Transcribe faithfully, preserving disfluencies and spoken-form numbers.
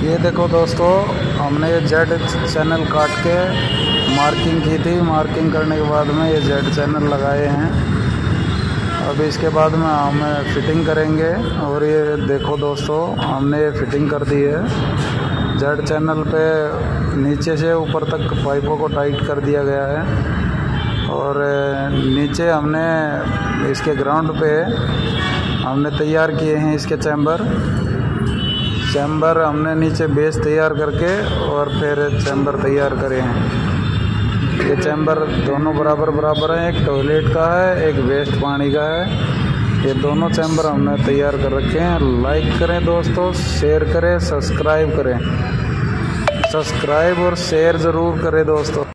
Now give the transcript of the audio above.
ये देखो दोस्तों, हमने ये जेड चैनल काट के मार्किंग की थी। मार्किंग करने के बाद में ये जेड चैनल लगाए हैं। अब इसके बाद में हम फिटिंग करेंगे। और ये देखो दोस्तों, हमने ये फिटिंग कर दी है। जेड चैनल पे नीचे से ऊपर तक पाइपों को टाइट कर दिया गया है। और नीचे हमने इसके ग्राउंड पे हमने तैयार किए हैं इसके चैम्बर चैम्बर हमने नीचे बेस तैयार करके और फिर चैम्बर तैयार करे हैं। ये चैम्बर दोनों बराबर बराबर हैं। एक टॉयलेट का है, एक वेस्ट पानी का है। ये दोनों चैम्बर हमने तैयार कर रखे हैं। लाइक करें दोस्तों, शेयर करें, सब्सक्राइब करें। सब्सक्राइब और शेयर ज़रूर करें दोस्तों।